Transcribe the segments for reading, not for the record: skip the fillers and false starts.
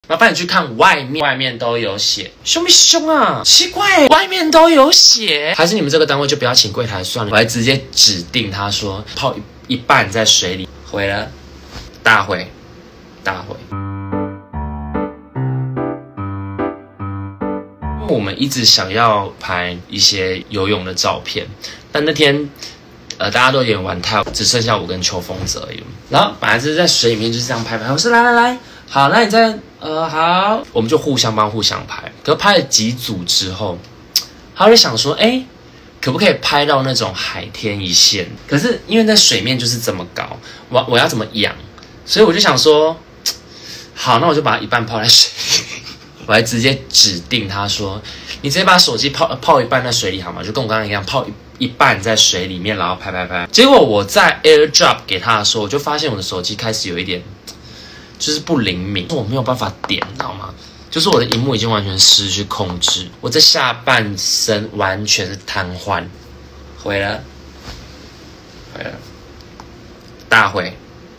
麻烦你去看外面，外面都有写，凶不凶啊？奇怪，外面都有写，还是你们这个单位就不要请柜台算了，我还直接指定他说泡一半在水里，毁了，大毁，大毁。我们一直想要拍一些游泳的照片，但那天大家都有点玩太，只剩下我跟邱风泽而已。然后本来是在水里面就是这样拍，我说来，好，那你再好，我们就互相帮互相拍。可拍了几组之后，他就想说，可不可以拍到那种海天一线？可是因为在水面就是这么高，我要怎么养？所以我就想说，好，那我就把它一半泡在水里。我还直接指定他说，你直接把手机泡一半在水里好吗？就跟我刚刚一样，泡一半在水里面，然后拍。结果我在 AirDrop 给他的时候，我就发现我的手机开始有一点就是不灵敏，我没有办法点，你知道吗？就是我的荧幕已经完全失去控制，我这下半身完全是瘫痪，毁了，大毁。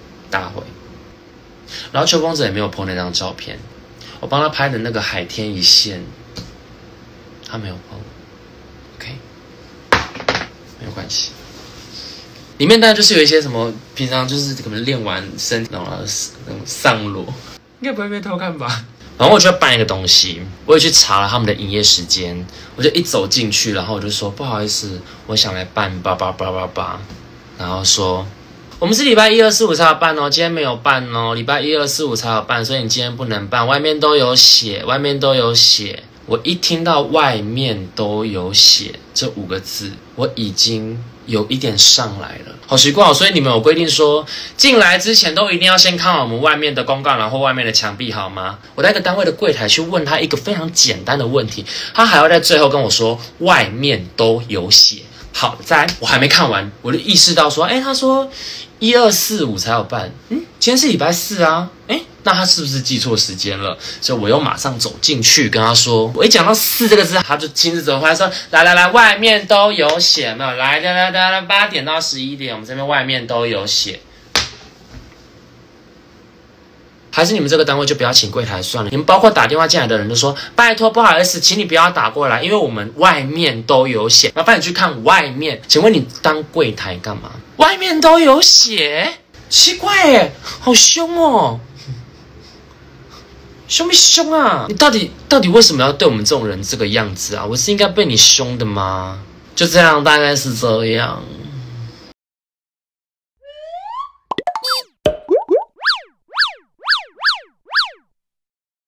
然后邱风泽也没有 po 那张照片。我帮他拍的那个海天一线，他没有碰 ，OK， 没有关系。里面当然就是有一些什么，平常就是可能练完身体那种上裸，应该不会被偷看吧？然后我就要办一个东西，我也去查了他们的营业时间，我就一走进去，然后我就说不好意思，我想来办888，然后说。我们是礼拜1、2、4、5才有办哦，今天没有办哦。礼拜1、2、4、5才有办，所以你今天不能办。外面都有写。我一听到外面都有写这5个字，我已经有一点上来了，好奇怪哦。所以你们有规定说，进来之前都一定要先看好我们外面的公告栏或外面的墙壁，好吗？我在一个单位的柜台去问他一个非常简单的问题，他还要在最后跟我说外面都有写。好，再来，我还没看完，我就意识到说，他说1、2、4、5才有办，今天是礼拜4啊，那他是不是记错时间了？所以我又马上走进去跟他说，我一讲到4这个字，他就亲自走过来说，来，外面都有写，没有？来，8点到11点，我们这边外面都有写。还是你们这个单位就不要请柜台算了，你们包括打电话进来的人都说，拜托不好意思，请你不要打过来，因为我们外面都有写，麻烦你去看外面。请问你当柜台干嘛？外面都有写，奇怪耶，好凶哦，凶不凶啊？你到底为什么要对我们这种人这个样子啊？我是应该被你凶的吗？就这样，大概是这样。